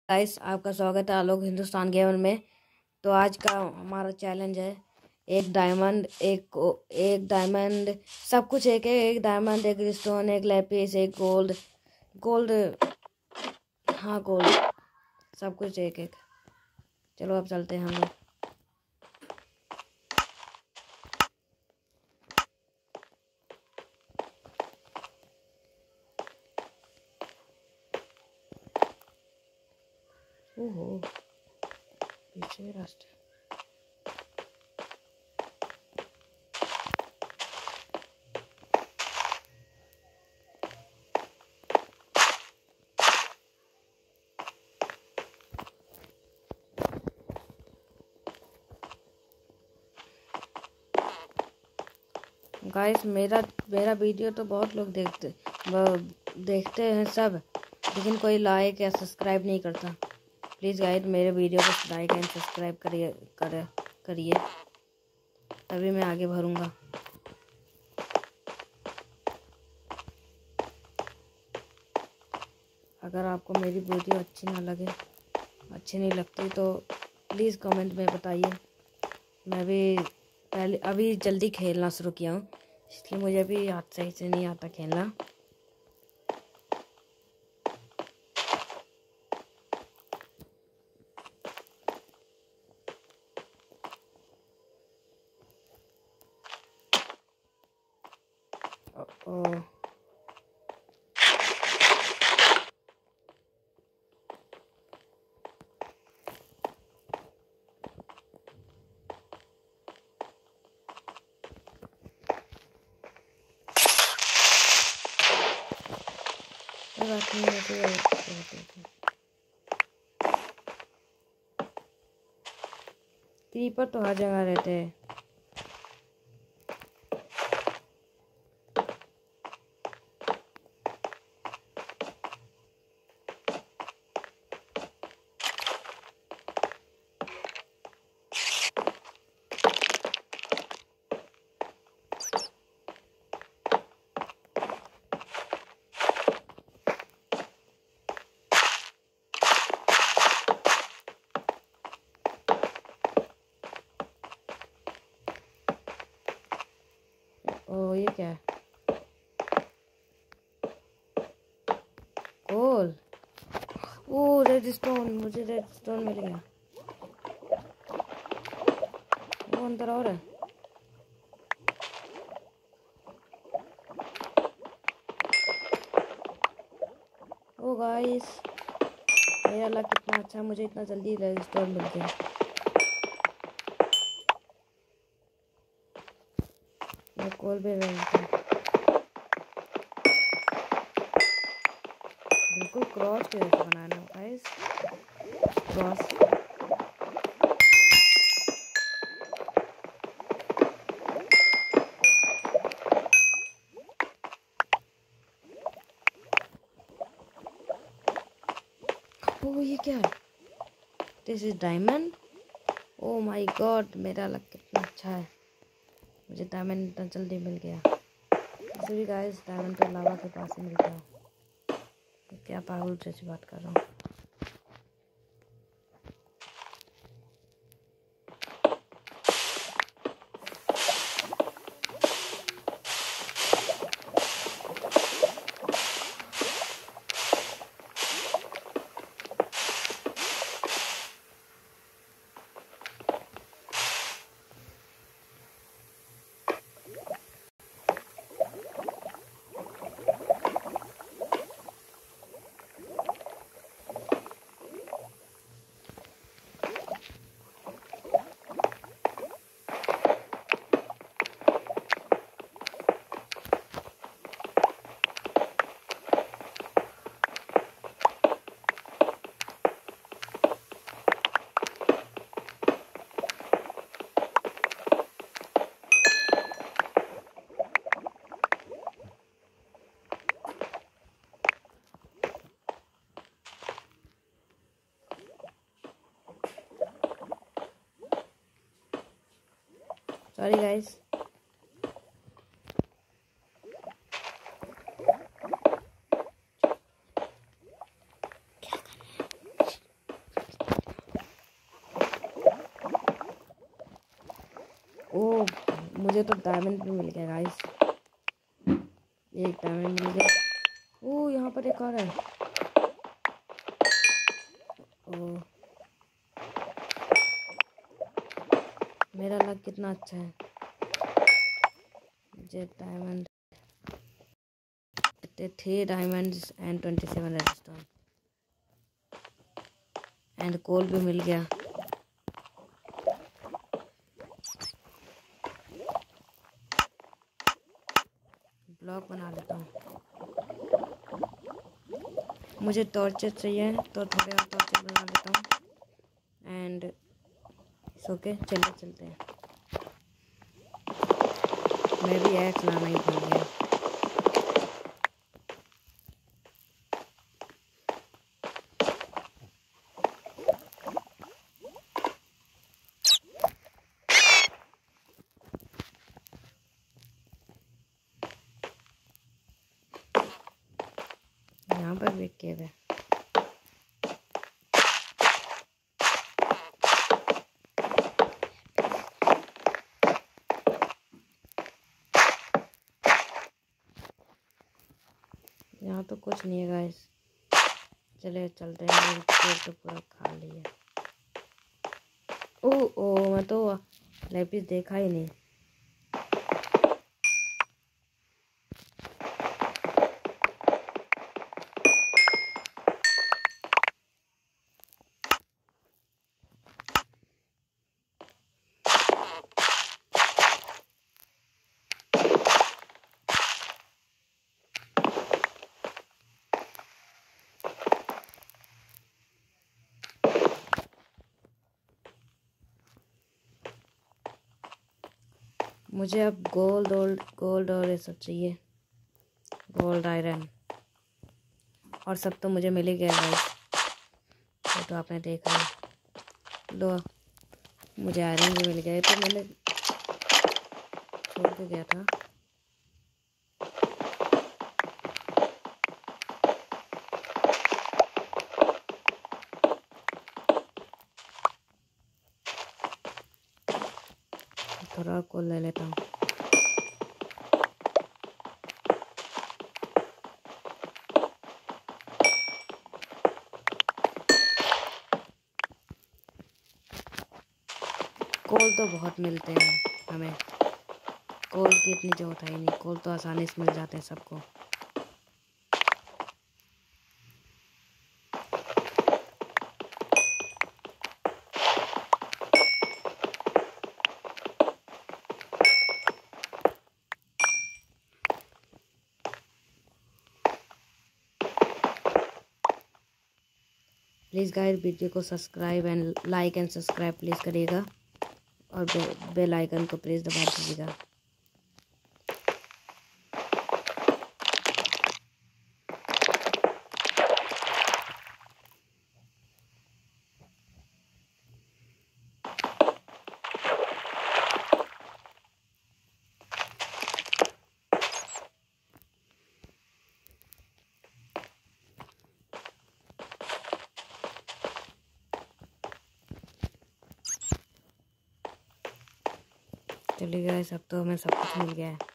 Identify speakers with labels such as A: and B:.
A: Guys, आपका स्वागत है आलोक हिंदुस्तान गेमर में। तो आज का हमारा चैलेंज है एक डायमंड, सब कुछ एक डायमंड, एक स्टोन, एक लैपिस, एक गोल्ड। गोल्ड, हाँ गोल्ड, सब कुछ एक एक। चलो अब चलते हैं हम लोग। ओहो, पीछे रास्ते। गाइस, मेरा वीडियो तो बहुत लोग देखते हैं सब, लेकिन कोई लाइक या सब्सक्राइब नहीं करता। प्लीज़ गाइस, मेरे वीडियो को लाइक एंड सब्सक्राइब करिए, तभी मैं आगे बढ़ूँगा। अगर आपको मेरी वीडियो अच्छी नहीं लगती तो प्लीज़ कमेंट में बताइए। मैं भी अभी जल्दी खेलना शुरू किया हूँ, इसलिए मुझे भी सही से नहीं आता खेलना। ओ बात नहीं, क्रीपर तो हर जगह रहते हैं। ओ ये क्या है? गोल। ओ रेडस्टोन, मुझे रेडस्टोन मिल गया। वो अंदर और है। ओ गाइस, मेरा लक कितना अच्छा, मुझे इतना जल्दी रेडस्टोन मिल गया। मैं कोल भी बिल्कुल क्रॉस के जैसे बनाना गाइस, क्रॉस। ओ ये क्या है? This is diamond. Oh my god, मेरा लक कितना अच्छा है, मुझे डायमंड इतना जल्दी मिल गया। वैसे भी गाइस, डायमंड तो लावा के पास ही मिलता है। क्या पागल जैसी बात कर रहा हूँ। Sorry guys. मुझे तो डायमंड भी मिल गया गाइस, एक डायमंड मिल गया। ओह यहाँ पर एक और है। ओह मेरा लक कितना अच्छा है, मुझे diamond 3 diamonds and 27 redstone and coal भी मिल गया। ब्लॉक बना लेता हूँ। मुझे टॉर्चर चाहिए तो थोड़े और टॉर्चर बना लेता हूँ एंड ओके चलिए चलते हैं। मैं भी एक्स लाना ही भूल गया। यहाँ पर भी केव है। यहाँ तो कुछ नहीं है गाइस, चले चलते हैं। मेरी पेट तो पूरा खा लिया। ओ मैं तो लेपिस देखा ही नहीं। मुझे अब गोल्ड और ये सब चाहिए, गोल्ड आयरन और सब तो मुझे मिल ही गया गाइस, तो आपने देखा है। लो मुझे आयरन भी मिल गया, तो मैंने छोड़ के गया था। थोड़ा को ले लेता हूँ। कोल तो बहुत मिलते हैं हमें, कोल की इतनी जरूरत है ही नहीं, कोल तो आसानी से मिल जाते हैं सबको। प्लीज़ गाइस वीडियो को subscribe and like and subscribe please करिएगा और बेल आइकन को प्लीज़ दबा दीजिएगा। चलिए गाइस अब तो हमें सब कुछ मिल गया है।